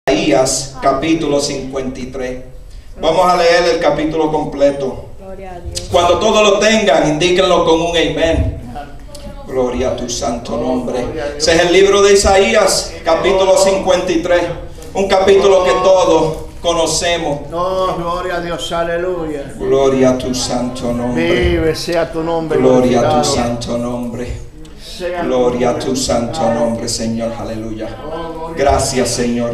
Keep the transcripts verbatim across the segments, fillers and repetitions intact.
Isaías capítulo cincuenta y tres. Vamos a leer el capítulo completo. Gloria a Dios. Cuando todos lo tengan, indíquenlo con un amén. Gloria a tu santo nombre. Ese es el libro de Isaías capítulo cincuenta y tres. Un capítulo que todos conocemos. No, gloria a Dios, aleluya. Gloria a tu santo nombre. Vive sea tu nombre. Gloria a tu glorificado. santo nombre. Sea Gloria a nombre tu santo glorificado. nombre, Señor. Aleluya. Gracias, Señor.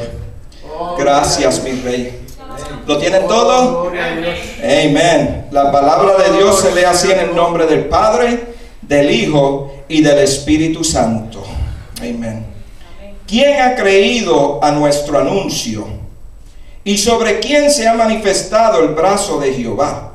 Gracias, mi Rey. ¿Lo tienen todo? Gloria a Dios. Amén. La palabra de Dios se lee así en el nombre del Padre, del Hijo y del Espíritu Santo. Amén. ¿Quién ha creído a nuestro anuncio? ¿Y sobre quién se ha manifestado el brazo de Jehová?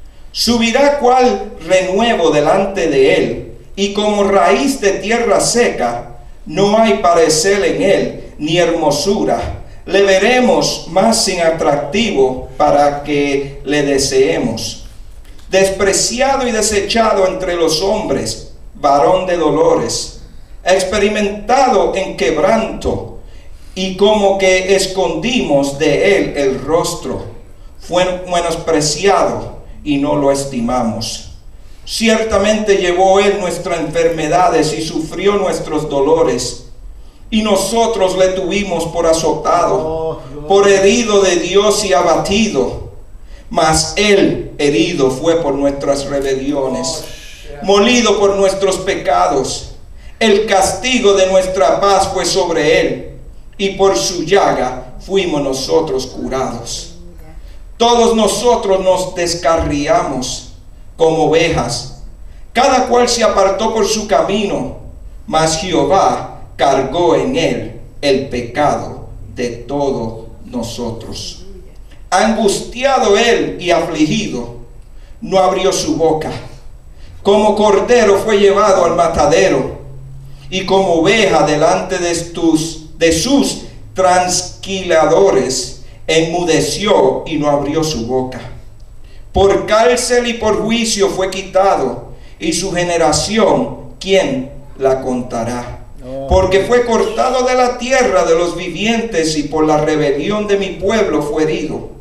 Subirá cual renuevo delante de él, y como raíz de tierra seca, no hay parecer en él, ni hermosura. Le veremos más sin atractivo para que le deseemos. Despreciado y desechado entre los hombres, varón de dolores, experimentado en quebranto, y como que escondimos de él el rostro. Fue menospreciado y no lo estimamos. Ciertamente llevó él nuestras enfermedades y sufrió nuestros dolores. Y nosotros le tuvimos por azotado, por herido de Dios y abatido. Mas él herido fue por nuestras rebeliones, molido por nuestros pecados. El castigo de nuestra paz fue sobre él, y por su llaga fuimos nosotros curados. Todos nosotros nos descarriamos como ovejas, cada cual se apartó por su camino, mas Jehová cargó en él el pecado de todos nosotros. Angustiado él y afligido, no abrió su boca. Como cordero fue llevado al matadero, y como oveja delante de, tus, de sus transquiladores, enmudeció y no abrió su boca. Por cárcel y por juicio fue quitado, y su generación, ¿quién la contará? Porque fue cortado de la tierra de los vivientes, y por la rebelión de mi pueblo fue herido.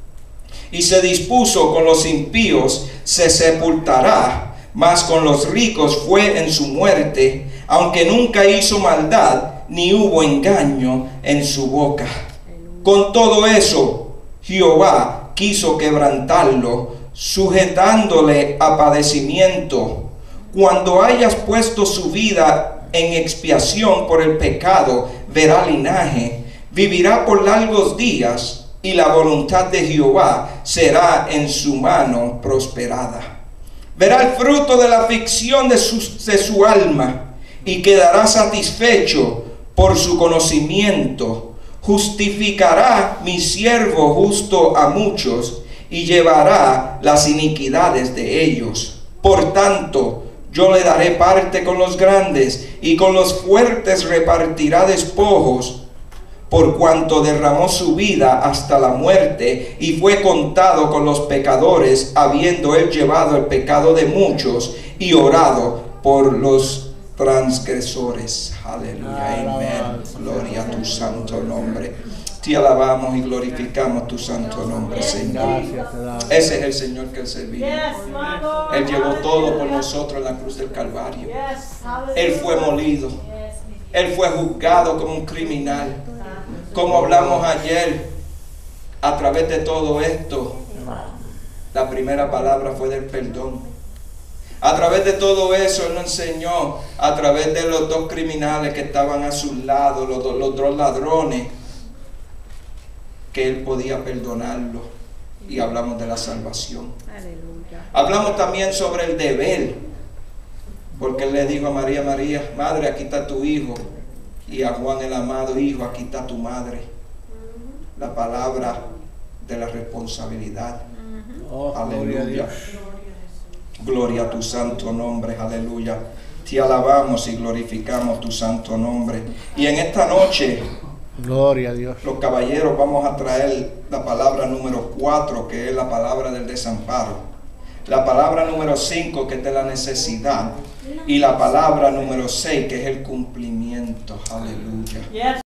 Y se dispuso con los impíos, se sepultará, mas con los ricos fue en su muerte, aunque nunca hizo maldad, ni hubo engaño en su boca. Con todo eso, Jehová quiso quebrantarlo, sujetándole a padecimiento. Cuando hayas puesto su vida en expiación por el pecado, verá linaje, vivirá por largos días, y la voluntad de Jehová será en su mano prosperada. Verá el fruto de la aflicción de su, de su alma, y quedará satisfecho por su conocimiento. Justificará mi siervo justo a muchos, y llevará las iniquidades de ellos. Por tanto, yo le daré parte con los grandes, y con los fuertes repartirá despojos, por cuanto derramó su vida hasta la muerte, y fue contado con los pecadores, habiendo él llevado el pecado de muchos, y orado por los transgresores. Aleluya, amén. Gloria a tu santo nombre. Te alabamos y glorificamos tu santo nombre, Señor. Ese es el Señor que servimos. Él llevó todo por nosotros en la cruz del Calvario. Él fue molido. Él fue juzgado como un criminal. Como hablamos ayer, a través de todo esto, la primera palabra fue del perdón. A través de todo eso, Él nos enseñó, a través de los dos criminales que estaban a su lado, los, dos, los dos ladrones, que Él podía perdonarlo. Y hablamos de la salvación. Aleluya. Hablamos también sobre el deber, porque Él le dijo a María, María, madre, aquí está tu hijo. Y a Juan el amado, hijo, aquí está tu madre. La palabra de la responsabilidad. Oh, Aleluya. Gloria a tu santo nombre, aleluya. Te alabamos y glorificamos tu santo nombre. Y en esta noche, gloria a Dios. los caballeros, vamos a traer la palabra número cuatro, que es la palabra del desamparo. La palabra número cinco, que es de la necesidad. Y la palabra número seis, que es el cumplimiento. Aleluya.